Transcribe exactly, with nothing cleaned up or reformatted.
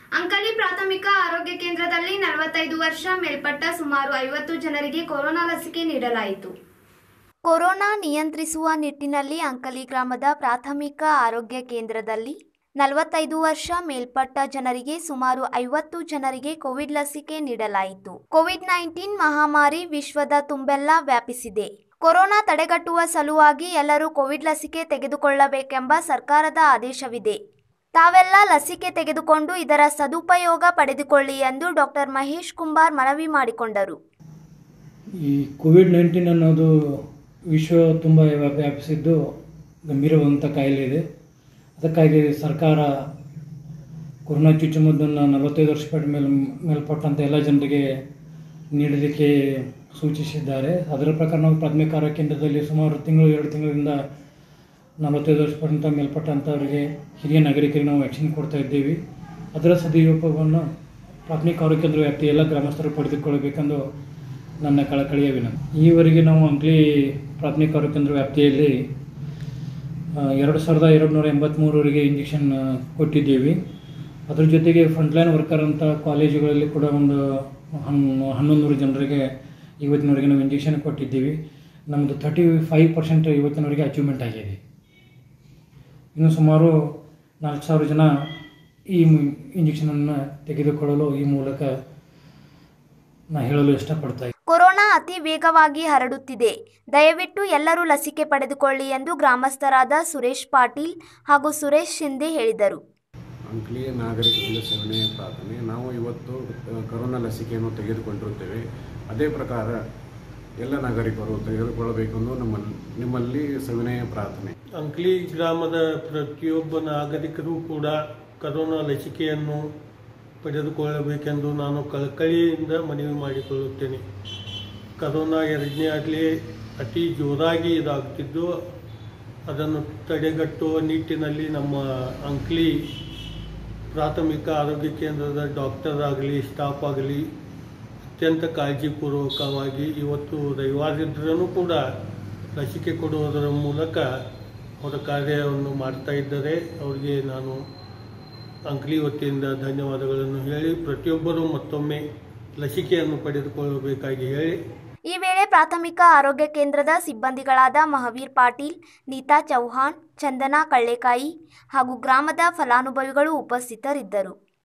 ಅಂಕಲಿ ಪ್ರಾಥಮಿಕ ಆರೋಗ್ಯ ಕೇಂದ್ರದಲ್ಲಿ ನಲವತ್ತೈದು ವರ್ಷ ಮೇಲ್ಪಟ್ಟ ಸುಮಾರು ಐವತ್ತು ಜನರಿಗೆ ಕೊರೋನಾ ಲಸಿಕೆ ನೀಡಲಾಯಿತು. ಕೊರೋನಾ ನಿಯಂತ್ರಿಸುವ ನಿಟ್ಟಿನಲ್ಲಿ ಅಂಕಲಿ ಗ್ರಾಮದ ಪ್ರಾಥಮಿಕ ಆರೋಗ್ಯ ಕೇಂದ್ರದಲ್ಲಿ ನಲವತ್ತೈದು ವರ್ಷ ಮೇಲ್ಪಟ್ಟ ಜನರಿಗೆ ಸುಮಾರು ಐವತ್ತು ಜನರಿಗೆ ಕೋವಿಡ್ ಲಸಿಕೆ ನೀಡಲಾಯಿತು. ಕೋವಿಡ್ ನೈನ್ಟೀನ್ ಮಹಾಮಾರಿ ವಿಶ್ವದ ತುಂಬೆಲ್ಲ ವ್ಯಾಪಿಸಿದೆ. ಕೊರೋನಾ ತಡೆಗಟ್ಟುವ ಸಲುವಾಗಿ ಎಲ್ಲರೂ ಕೋವಿಡ್ ಲಸಿಕೆ ತೆಗೆದುಕೊಳ್ಳಬೇಕೆಂಬ ಸರ್ಕಾರದ ಆದೇಶವಿದೆ. ತಾವೆಲ್ಲ ಲಸಿಕೆ ತೆಗೆದುಕೊಂಡು ಇದರ ಸದುಪಯೋಗ ಪಡೆದುಕೊಳ್ಳಿ ಎಂದು ಡಾಕ್ಟರ್ ಮಹೇಶ್ ಕುಂಬಾರ್ ಮನವಿ ಮಾಡಿಕೊಂಡರು. ಈ ಕೋವಿಡ್ ನೈನ್ಟೀನ್ ಅನ್ನೋದು ವಿಶ್ವ ತುಂಬ ವ್ಯಾಪಿಸಿದ್ದು ಗಂಭೀರವಾದಂಥ ಕಾಯಿಲೆ ಇದೆ. ಅದಕ್ಕಾಗಿ ಸರ್ಕಾರ ಕೊರೋನಾ ಚುಚ್ಚುಮದ್ದನ್ನು ನಲವತ್ತೈದು ವರ್ಷ ಮೇಲೆ ಮೇಲ್ಪಟ್ಟಂಥ ಎಲ್ಲ ಜನರಿಗೆ ನೀಡಲಿಕ್ಕೆ ಸೂಚಿಸಿದ್ದಾರೆ. ಅದರ ಪ್ರಕಾರ ನಾವು ಪ್ರಾಥಮಿಕ ಆರೋಗ್ಯ ಕೇಂದ್ರದಲ್ಲಿ ಸುಮಾರು ತಿಂಗಳು ಎರಡು ತಿಂಗಳಿಂದ ನಲವತ್ತೈದು ವರ್ಷ ಪರ್ಯಂತ ಮೇಲ್ಪಟ್ಟಂಥವರಿಗೆ ಹಿರಿಯ ನಾಗರಿಕರಿಗೆ ನಾವು ವ್ಯಾಕ್ಸಿನ್ ಕೊಡ್ತಾ ಇದ್ದೀವಿ. ಅದರ ಸದುಪಯೋಗವನ್ನು ಪ್ರಾಥಮಿಕ ಆರೋಗ್ಯ ಕೇಂದ್ರ ವ್ಯಾಪ್ತಿ ಎಲ್ಲ ಗ್ರಾಮಸ್ಥರು ಪಡೆದುಕೊಳ್ಳಬೇಕೆಂದು ನನ್ನ ಕಳಕಳಿಯ ವಿನಂತಿ. ಈವರೆಗೆ ನಾವು ಅಂಕಲಿ ಪ್ರಾಥಮಿಕ ಆರೋಗ್ಯ ಕೇಂದ್ರ ವ್ಯಾಪ್ತಿಯಲ್ಲಿ ಎರಡು ಸಾವಿರದ ಎರಡು ನೂರ ಎಂಬತ್ತ್ಮೂರವರೆಗೆ ಇಂಜೆಕ್ಷನ್ ಕೊಟ್ಟಿದ್ದೀವಿ. ಅದ್ರ ಜೊತೆಗೆ ಫ್ರಂಟ್ಲೈನ್ ವರ್ಕರ್ ಅಂತ ಕಾಲೇಜುಗಳಲ್ಲಿ ಕೂಡ ಒಂದು ಹನ್ನೊಂದು ಹನ್ನೊಂದು ಜನರಿಗೆ ಇವತ್ತಿನವರೆಗೆ ನಾವು ಇಂಜೆಕ್ಷನ್ ಕೊಟ್ಟಿದ್ದೀವಿ. ನಮ್ಮದು ತರ್ಟಿ ಫೈವ್ ಪರ್ಸೆಂಟ್ ಇವತ್ತಿನವರೆಗೆ ಅಚೀವ್ಮೆಂಟ್ ಆಗಿದೆ. ಇನ್ನು ಸುಮಾರು ನಾಲ್ಕು ಸಾವಿರ ಜನ ಈ ಇಂಜೆಕ್ಷನನ್ನು ತೆಗೆದುಕೊಳ್ಳಲು ಈ ಮೂಲಕ ನಾನು ಹೇಳಲು ಇಷ್ಟಪಡ್ತಾ ಇದ್ದೀನಿ. ಕೊರೋನಾ ಅತಿ ವೇಗವಾಗಿ ಹರಡುತ್ತಿದೆ. ದಯವಿಟ್ಟು ಎಲ್ಲರೂ ಲಸಿಕೆ ಪಡೆದುಕೊಳ್ಳಿ ಎಂದು ಗ್ರಾಮಸ್ಥರಾದ ಸುರೇಶ್ ಪಾಟೀಲ್ ಹಾಗೂ ಸುರೇಶ್ ಶಿಂದೆ ಹೇಳಿದರು. ಅಂಕಲಿ ನಾಗರಿಕರಿಂದ ಸೇವನೆಯ ಪ್ರಾರ್ಥನೆ. ನಾವು ಇವತ್ತು ಕೊರೋನಾ ಲಸಿಕೆಯನ್ನು ತೆಗೆದುಕೊಂಡಿರುತ್ತೇವೆ. ಅದೇ ಪ್ರಕಾರ ಎಲ್ಲ ನಾಗರಿಕರು ತೆಗೆದುಕೊಳ್ಳಬೇಕೆಂದು ನಮ್ಮ ನಿಮ್ಮಲ್ಲಿ ಸವಿನಯ ಪ್ರಾರ್ಥನೆ. ಅಂಕಲಿ ಗ್ರಾಮದ ಪ್ರತಿಯೊಬ್ಬ ನಾಗರಿಕರು ಕೂಡ ಕೊರೋನಾ ಲಸಿಕೆಯನ್ನು ಪಡೆದುಕೊಳ್ಳಬೇಕೆಂದು ನಾನು ಕಳಕಳಿಯಿಂದ ಮನವಿ ಮಾಡಿಕೊಳ್ಳುತ್ತೇನೆ. ಕೊರೋನಾ ಎರಡನೇ ಆಗಲಿ ಅತಿ ಜೋರಾಗಿ ಇದಾಗುತ್ತಿದ್ದು, ಅದನ್ನು ತಡೆಗಟ್ಟುವ ನಿಟ್ಟಿನಲ್ಲಿ ನಮ್ಮ ಅಂಕಲಿ ಪ್ರಾಥಮಿಕ ಆರೋಗ್ಯ ಕೇಂದ್ರದ ಡಾಕ್ಟರ್ ಆಗಲಿ ಸ್ಟಾಫ್ ಆಗಲಿ ಅತ್ಯಂತ ಕಾಳಜಿಪೂರ್ವಕವಾಗಿ ಇವತ್ತು ರವಿವಾರದಿದ್ದರೂ ಕೂಡ ಲಸಿಕೆ ಕೊಡುವುದರ ಮೂಲಕ ಅವರ ಕಾರ್ಯವನ್ನು ಮಾಡ್ತಾ ಇದ್ದಾರೆ. ಅವರಿಗೆ ನಾನು ಅಂಕಲಿ ವತಿಯಿಂದ ಧನ್ಯವಾದಗಳನ್ನು ಹೇಳಿ ಪ್ರತಿಯೊಬ್ಬರೂ ಮತ್ತೊಮ್ಮೆ ಲಸಿಕೆಯನ್ನು ಪಡೆದುಕೊಳ್ಳಬೇಕಾಗಿ ಹೇಳಿ. ಈ ವೇಳೆ ಪ್ರಾಥಮಿಕ ಆರೋಗ್ಯ ಕೇಂದ್ರದ ಸಿಬ್ಬಂದಿಗಳಾದ ಮಹಾವೀರ್ ಪಾಟೀಲ್, ನೀತಾ ಚೌಹಾಣ್, ಚಂದನಾ ಕಳ್ಳೆಕಾಯಿ ಹಾಗೂ ಗ್ರಾಮದ ಫಲಾನುಭವಿಗಳು ಉಪಸ್ಥಿತರಿದ್ದರು.